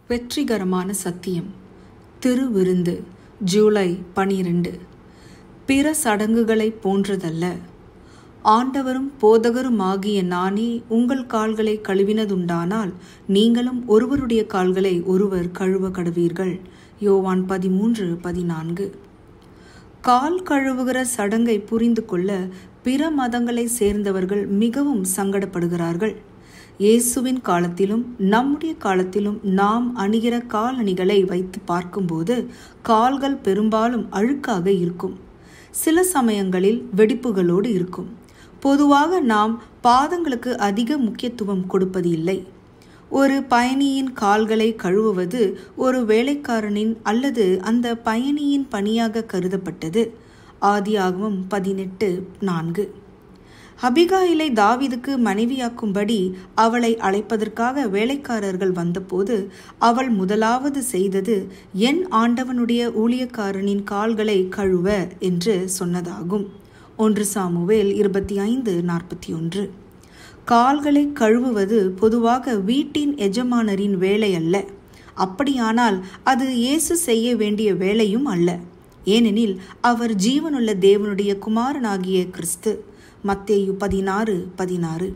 வெற்றிகரமான சத்தியம். திருவிருந்து, ஜூலை 12. பிற சடங்குகளைப் போன்றதல்ல. ஆண்டவரும் போதகருமாகிய நானே உங்கள் கால்களை கழுவினதுண்டானால் நீங்களும் ஒருவருடைய கால்களை ஒருவர் கழுவ கடவீர்கள். யோவான் 13:14. கால் கழுவுகிற சடங்கை புரிந்து கொள்ள பிற மதங்களை சேர்ந்தவர்கள் மிகவும் சங்கடப்படுகிறார்கள். இயேசுவின் காலத்திலும் நம்முடைய காலத்திலும் நாம் அணிகிற காலணிகளை வைத்து பார்க்கும்போது கால்கள் பெரும்பாலும் அழுக்காக இருக்கும். சில சமயங்களில் வெடிப்புகளோடு இருக்கும். பொதுவாக நாம் பாதங்களுக்கு அதிக முக்கியத்துவம் கொடுப்பது இல்லை. ஒரு பயணியின் கால்களை கழுவுவது ஒரு வேலைக்காரனின் அல்லது அந்த பயணியின் பணியாக கருதப்பட்டது. ஆதியாகமம் 18:4. அபிகாயிலை தாவீதுக்கு மனைவியாக்கும்படி அவளை அழைப்பதற்காக வேலைக்காரர்கள் வந்தபோது அவள் முதலாவது செய்தது என் ஆண்டவனுடைய ஊழியக்காரனின் கால்களை கழுவ என்று சொன்னதாகும். 1 சாமுவேல் 25:41. கால்களை கழுவுவது பொதுவாக வீட்டின் எஜமானரின் வேலை அல்ல. அப்படியானால் அது இயேசு செய்ய வேண்டிய வேலையும் அல்ல. ஏனெனில் அவர் ஜீவனுள்ள தேவனுடைய குமாரனாகிய கிறிஸ்து. மத்தேயு 16:16.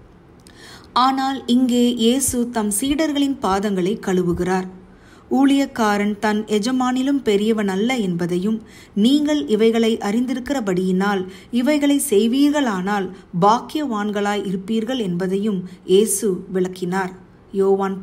ஆனால் இங்கே இயேசு தம் சீடர்களின் பாதங்களை கழுவுகிறார். ஊழியக்காரன் தன் எஜமானிலும் பெரியவன் அல்ல என்பதையும் நீங்கள் இவைகளை அறிந்திருக்கிறபடியினால் இவைகளை செய்வீர்களானால் பாக்கியவான்களாய் இருப்பீர்கள் என்பதையும் இயேசு விளக்கினார். யோவான்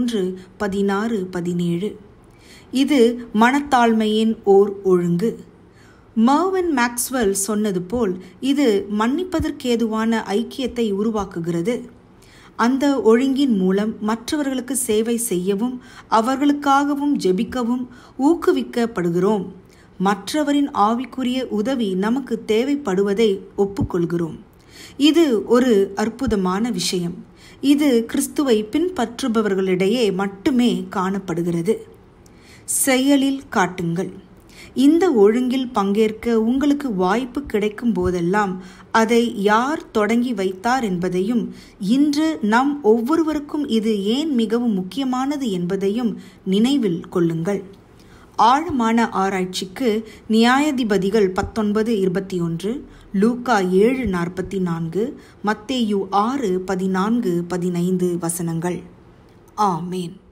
13:16-17. இது மனத்தாழ்மையின் ஓர் ஒழுங்கு. மர்வின் மேக்ஸ்வெல் சொன்னது போல் இது மன்னிப்பதற்கேதுவான ஐக்கியத்தை உருவாக்குகிறது. அந்த ஒழுங்கின் மூலம் மற்றவர்களுக்கு சேவை செய்யவும் அவர்களுக்காகவும் ஜெபிக்கவும் ஊக்குவிக்கப்படுகிறோம். மற்றவரின் ஆவிக்குரிய உதவி நமக்கு தேவைப்படுவதை ஒப்புக்கொள்கிறோம். இது ஒரு அற்புதமான விஷயம். இது கிறிஸ்துவை பின்பற்றுபவர்களிடையே மட்டுமே காணப்படுகிறது. செயலில் காட்டுங்கள். இந்த ஒழுங்கில் பங்கேற்க உங்களுக்கு வாய்ப்பு கிடைக்கும் போதெல்லாம் அதை யார் தொடங்கி வைத்தார் என்பதையும் இன்று நம் ஒவ்வொருவருக்கும் இது ஏன் மிகவும் முக்கியமானது என்பதையும் நினைவில் கொள்ளுங்கள். ஆழமான ஆராய்ச்சிக்கு நியாயாதிபதிகள் 19:21, லூக்கா 7:44, மத்தேயு 6:14-15 வசனங்கள். ஆமேன்.